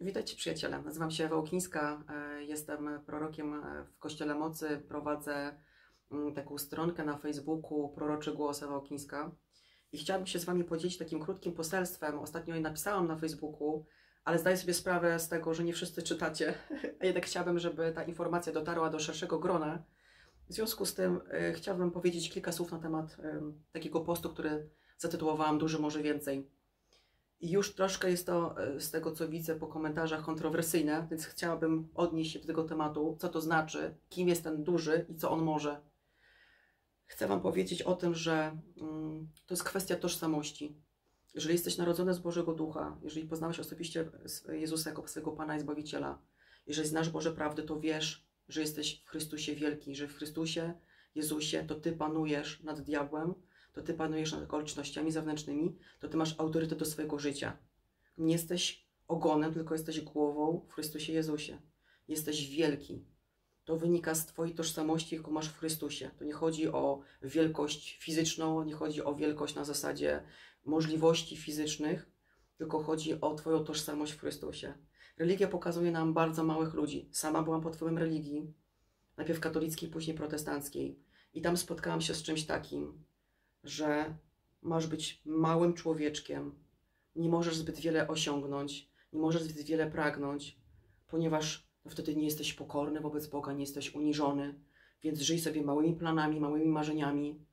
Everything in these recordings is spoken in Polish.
Witajcie przyjaciele, nazywam się Ewa Łukińska, jestem prorokiem w Kościele Mocy, prowadzę taką stronkę na Facebooku Proroczy Głos Ewa Łukińska i chciałabym się z Wami podzielić takim krótkim poselstwem. Ostatnio je napisałam na Facebooku, ale zdaję sobie sprawę z tego, że nie wszyscy czytacie, a jednak chciałabym, żeby ta informacja dotarła do szerszego grona. W związku z tym chciałabym powiedzieć kilka słów na temat takiego postu, który zatytułowałam Duży może więcej. I już troszkę jest to, z tego co widzę po komentarzach, kontrowersyjne, więc chciałabym odnieść się do tego tematu, co to znaczy, kim jest ten duży i co on może. Chcę Wam powiedzieć o tym, że to jest kwestia tożsamości. Jeżeli jesteś narodzony z Bożego Ducha, jeżeli poznałeś osobiście Jezusa jako swojego Pana i Zbawiciela, jeżeli znasz Boże prawdy, to wiesz, że jesteś w Chrystusie wielki, że w Chrystusie, Jezusie, to Ty panujesz nad diabłem, to Ty panujesz nad okolicznościami zewnętrznymi, to Ty masz autorytet do swojego życia. Nie jesteś ogonem, tylko jesteś głową w Chrystusie Jezusie. Jesteś wielki. To wynika z Twojej tożsamości, jaką masz w Chrystusie. To nie chodzi o wielkość fizyczną, nie chodzi o wielkość na zasadzie możliwości fizycznych, tylko chodzi o Twoją tożsamość w Chrystusie. Religia pokazuje nam bardzo małych ludzi. Sama byłam pod wpływem religii, najpierw katolickiej, później protestanckiej. I tam spotkałam się z czymś takim, że masz być małym człowieczkiem, nie możesz zbyt wiele osiągnąć, nie możesz zbyt wiele pragnąć, ponieważ wtedy nie jesteś pokorny wobec Boga, nie jesteś uniżony, więc żyj sobie małymi planami, małymi marzeniami,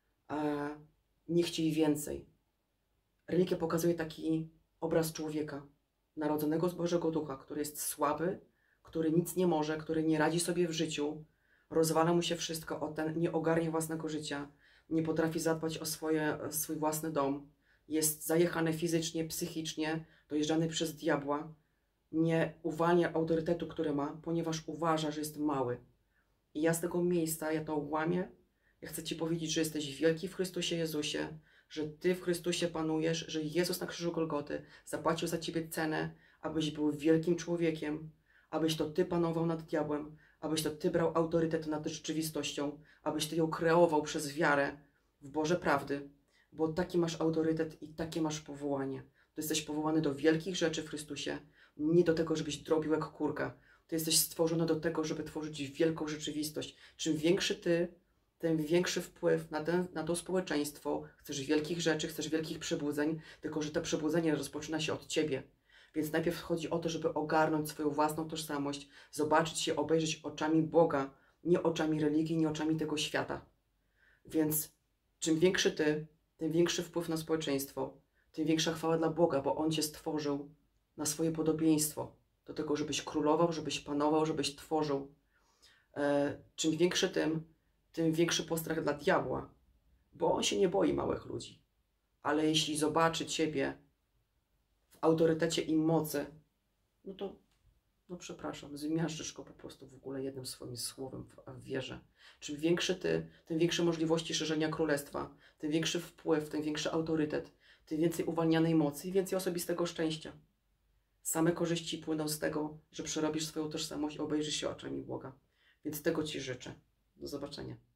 nie chciej więcej. Religia pokazuje taki obraz człowieka, narodzonego z Bożego Ducha, który jest słaby, który nic nie może, który nie radzi sobie w życiu, rozwala mu się wszystko, nie ogarnia własnego życia, nie potrafi zadbać o swój własny dom, jest zajechany fizycznie, psychicznie, dojeżdżany przez diabła, nie uwalnia autorytetu, który ma, ponieważ uważa, że jest mały. I ja z tego miejsca, ja to łamię, ja chcę Ci powiedzieć, że jesteś wielki w Chrystusie Jezusie, że Ty w Chrystusie panujesz, że Jezus na krzyżu Golgoty zapłacił za Ciebie cenę, abyś był wielkim człowiekiem, abyś to Ty panował nad diabłem, abyś to Ty brał autorytet nad rzeczywistością, abyś Ty ją kreował przez wiarę w Boże prawdy, bo taki masz autorytet i takie masz powołanie. Ty jesteś powołany do wielkich rzeczy w Chrystusie, nie do tego, żebyś drobił jak kurka. Ty jesteś stworzony do tego, żeby tworzyć wielką rzeczywistość. Czym większy Ty, tym większy wpływ na to społeczeństwo. Chcesz wielkich rzeczy, chcesz wielkich przebudzeń, tylko że to przebudzenie rozpoczyna się od Ciebie. Więc najpierw chodzi o to, żeby ogarnąć swoją własną tożsamość, zobaczyć się, obejrzeć oczami Boga, nie oczami religii, nie oczami tego świata. Więc czym większy Ty, tym większy wpływ na społeczeństwo, tym większa chwała dla Boga, bo On Cię stworzył na swoje podobieństwo, do tego, żebyś królował, żebyś panował, żebyś tworzył. Czym większy tym większy postrach dla diabła, bo on się nie boi małych ludzi. Ale jeśli zobaczy Ciebie w autorytecie i mocy, no to, no przepraszam, zmiażdżysz go po prostu w ogóle jednym swoim słowem w wierze. Czym większy Ty, tym większe możliwości szerzenia królestwa, tym większy wpływ, tym większy autorytet, tym więcej uwalnianej mocy i więcej osobistego szczęścia. Same korzyści płyną z tego, że przerobisz swoją tożsamość i obejrzysz się oczami Boga. Więc tego Ci życzę. Do zobaczenia.